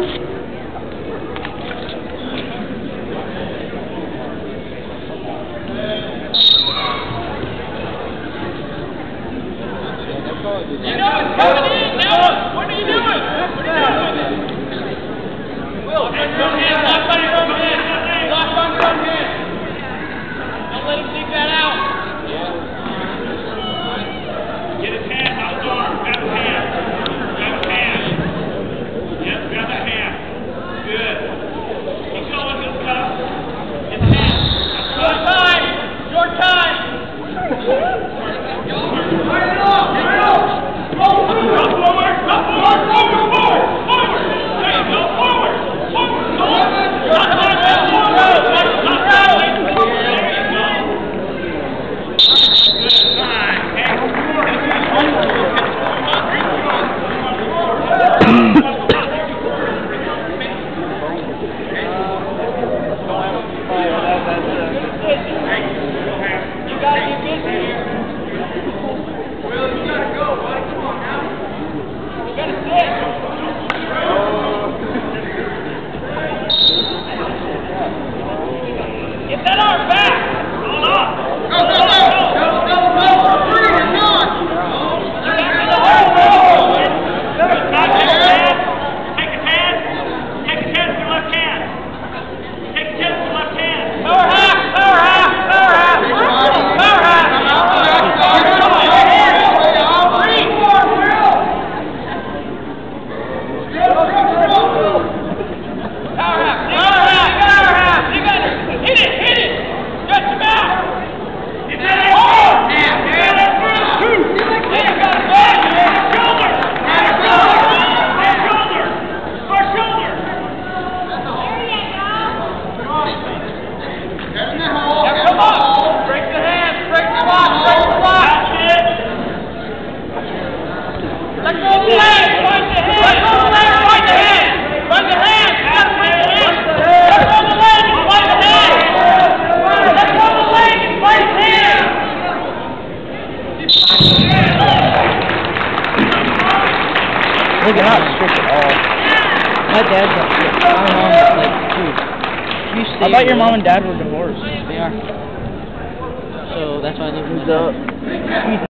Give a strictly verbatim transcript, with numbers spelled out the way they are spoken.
You know it's coming in now. What are you doing? What are you doing? Will, that's your hand. Lock on your own hand. Lock on your own hand. Don't let him sneak that out. Get his hand out his arm. Grab his hand. Grab his hand. Yes, grab that hand. Good. Keep going, good stuff. Get the hand. Your time. Your time. Fire it off. Fire it off. Go forward. Go forward. Go forward. Forward. Forward. Forward. There you go. Forward. Forward. Go on. Not that way. Forward. Not that way. There you go. Good time. You gotta be busy here. Will, you gotta go, buddy. Come on now. You gotta sit. Get that arm back. Hold on. Go, go, go. Go, go, go. Three, you're gone. Take his hand. Take his hand to your left hand. Take his hand to your left hand. Power half, power half, power half. Power half. Hit it, hit it! Stretch him out! Get that in! Oh! Now! Get it through! Then you got it back! Shoulder! Shoulder! Shoulder! Our shoulder! There you go! Now come on! Break the hands! Break the block! Break the block! That's it! Let go of the leg! Find the hand! Let go of the leg! Find the hand! Find the hand! You gotta find the hand! Let go of the leg and find the hand! Let go of the leg and find the hand! Look at how strict at all. My dad's not strict. My mom's like, dude, you stay. I thought your mom and dad were divorced. They are. So that's why I live with my dad.